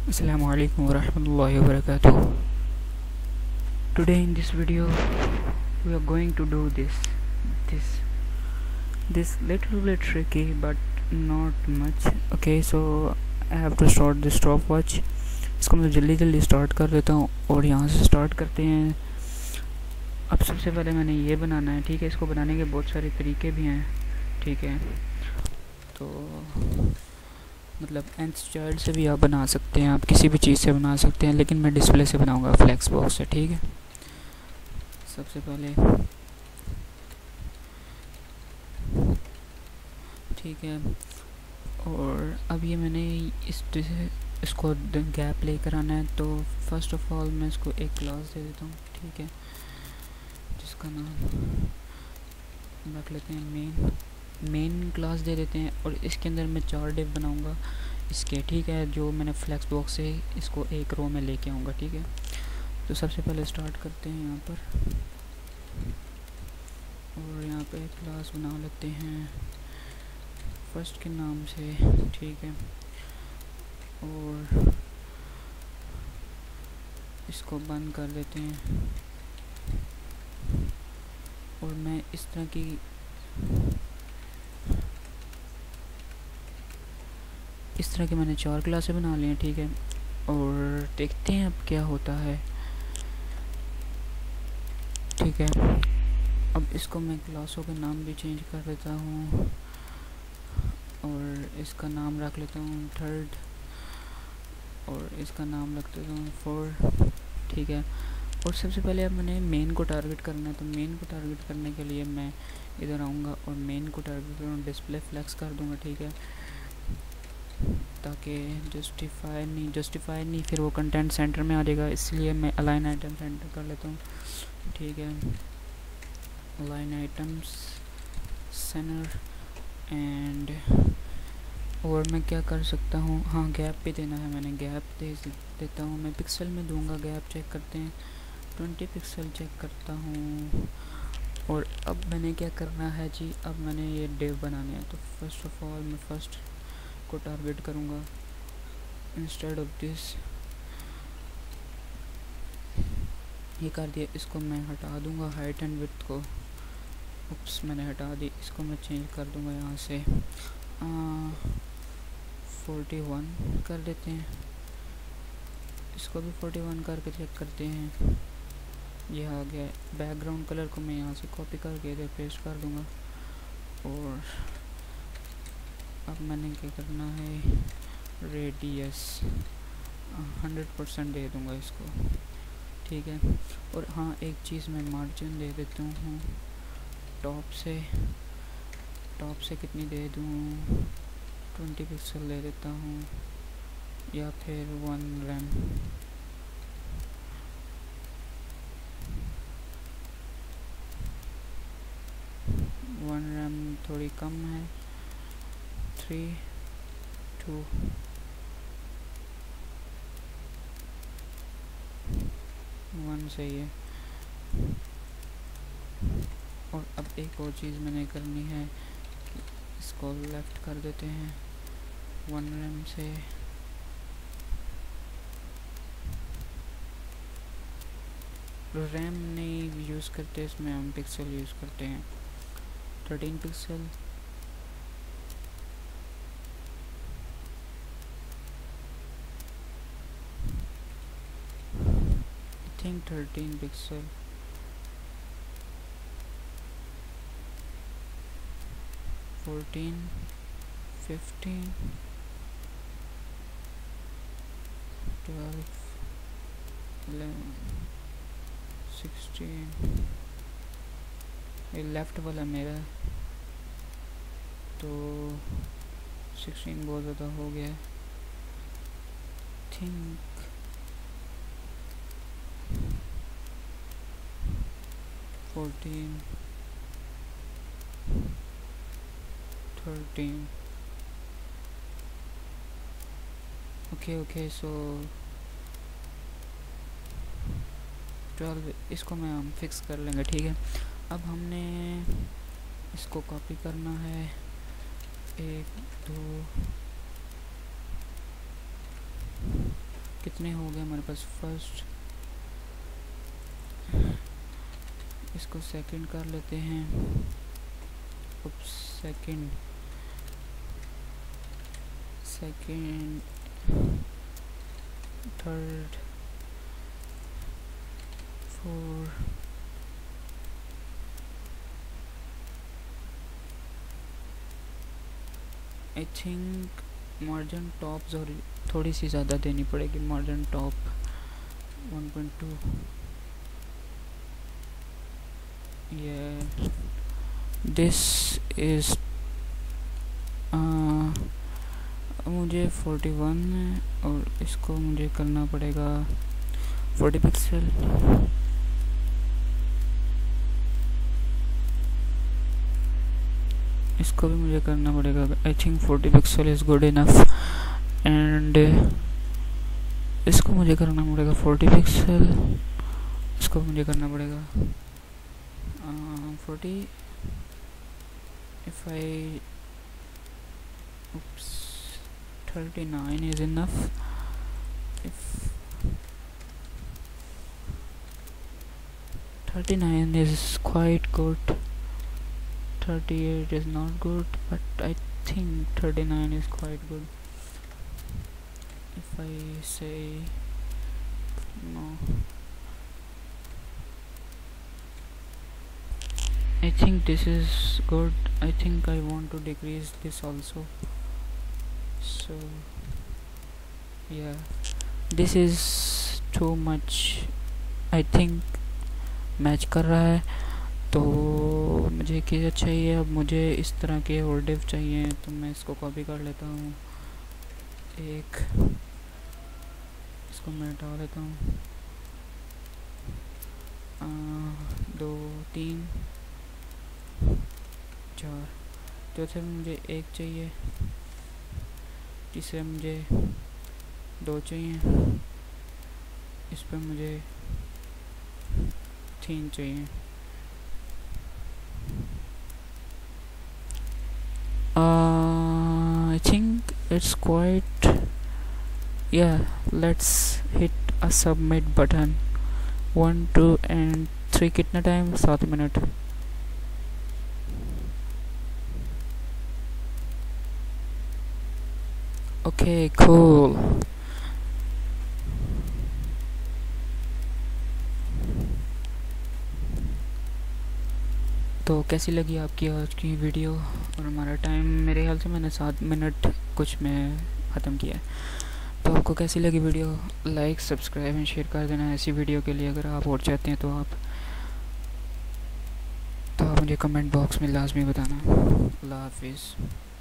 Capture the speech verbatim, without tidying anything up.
Assalamu alaikum warahmatullahi wabarakatuh. Today in this video we are going to do this this this little bit tricky but not much. Okay, so I have to start the stopwatch. इसको मैं जल्दी जल्दी start कर देता हूँ और यहाँ से स्टार्ट करते हैं। अब सबसे पहले मैंने ये बनाना है, ठीक है। इसको बनाने के बहुत सारे तरीके भी हैं, ठीक है। तो मतलब nth चाइल्ड से भी आप बना सकते हैं, आप किसी भी चीज़ से बना सकते हैं, लेकिन मैं डिस्प्ले से बनाऊंगा, फ्लेक्स बॉक्स से, ठीक है। सबसे पहले ठीक है, और अब ये मैंने इस इसको गैप लेकर आना है। तो फर्स्ट ऑफ ऑल मैं इसको एक क्लास दे देता हूँ, ठीक है, जिसका नाम रख लेते हैं मेन मेन क्लास दे देते हैं। और इसके अंदर मैं चार डिव बनाऊंगा इसके, ठीक है, जो मैंने फ्लेक्स बॉक्स से इसको एक रो में लेके आऊँगा, ठीक है। तो सबसे पहले स्टार्ट करते हैं यहाँ पर, और यहाँ पे क्लास बना लेते हैं फर्स्ट के नाम से, ठीक है। और इसको बंद कर देते हैं, और मैं इस तरह की इस तरह के मैंने चार क्लासें बना ली हैं, ठीक है। और देखते हैं अब क्या होता है, ठीक है। अब इसको मैं क्लासों के नाम भी चेंज कर देता हूँ, और इसका नाम रख लेता हूँ थर्ड, और इसका नाम रख देता हूँ फोर, ठीक है। और सबसे पहले अब मैंने मेन को टारगेट करना है। तो मेन को टारगेट करने के लिए मैं इधर आऊँगा और मेन को टारगेट करूँ, डिस्प्ले फ्लेक्स कर दूँगा, ठीक है, ताकि जस्टिफाई नहीं जस्टिफाई नहीं फिर वो कंटेंट सेंटर में आ जाएगा। इसलिए मैं अलाइन आइटम सेंटर कर लेता हूँ, ठीक है। अलाइन आइटम्स सेंटर एंड, और मैं क्या कर सकता हूँ, हाँ गैप भी देना है, मैंने गैप दे देता हूँ। मैं पिक्सल में दूंगा गैप, चेक करते हैं, ट्वेंटी पिक्सल चेक करता हूँ। और अब मैंने क्या करना है जी, अब मैंने ये डिव बनाने हैं। तो फर्स्ट ऑफ ऑल मैं फर्स्ट को टारगेट करूँगा इंस्टेड ऑफ दिस, ये कर दिया। इसको मैं हटा दूँगा हाइट एंड विड्थ को, उप्स मैंने हटा दी। इसको मैं चेंज कर दूँगा यहाँ से फोर्टी वन कर देते हैं। इसको भी फोर्टी वन करके चेक करते हैं, ये आ गया। बैकग्राउंड कलर को मैं यहाँ से कॉपी करके इधर पेस्ट कर दूँगा। और अब मैंने क्या करना है, रेडियस हंड्रेड परसेंट दे दूँगा इसको, ठीक है। और हाँ एक चीज़ मैं मार्जिन दे देता हूँ, टॉप से टॉप से कितनी दे दूँ, ट्वेंटी पिक्सल दे देता हूँ, या फिर वन रैम, वन रैम थोड़ी कम है, थ्री टू वन सही है। और अब एक और चीज़ मैंने करनी है, इसको लेफ्ट कर देते हैं वन रैम से, रैम नहीं यूज़ करते इसमें, हम पिक्सल यूज़ करते हैं, thirteen pixel. I think thirteen pixel, fourteen, fifteen, twelve, eleven, sixteen. ये लेफ्ट वाला मेरा, तो सिक्सटीन बहुत ज़्यादा हो गया, think fourteen, thirteen. Okay okay so twelve, इसको मैं हम फिक्स कर लेंगे, ठीक है। अब हमने इसको कॉपी करना है, एक दो कितने हो गए हमारे पास? फर्स्ट, इसको सेकंड कर लेते हैं, second second third, four, I think margin top थोड़ी सी ज़्यादा देनी पड़ेगी। Margin top one point two. ये दिस इज मुझे फोर्टी वन है और इसको मुझे करना पड़ेगा फोर्टी पिक्सल। इसको भी मुझे करना पड़ेगा। I think forty pixel is good enough. And इसको मुझे करना पड़ेगा फोर्टी पिक्सल। इसको मुझे करना पड़ेगा forty. If I oops thirty-nine is enough. If thirty-nine is quite good, thirty-eight is not good, but I think thirty-nine is quite good. If I say no, I think this is good. I think I want to decrease this also. So yeah, this is too much. I think match कर रहा है। तो मुझे क्या चाहिए अब? मुझे इस तरह के और डिव चाहिए, तो मैं इसको कॉपी कर लेता हूँ। एक इसको मैं हटा लेता हूँ। दो, तीन, चार। चौथे में मुझे एक चाहिए, तीसरे मुझे दो चाहिए, इस पर मुझे तीन चाहिए। I think it's quite, yeah, let's hit a submit button. One two and three कितना टाइम? सात मिनट। Okay cool. तो कैसी लगी आपकी आज की वीडियो? और हमारा टाइम मेरे ख्याल से मैंने सात मिनट कुछ में ख़त्म किया है। तो आपको कैसी लगी video? Like, subscribe and share कर देना ऐसी वीडियो के लिए। अगर आप और चाहते हैं तो आप तो आप मुझे कमेंट बॉक्स में लाजमी बताना। अल्लाह हाफिज़।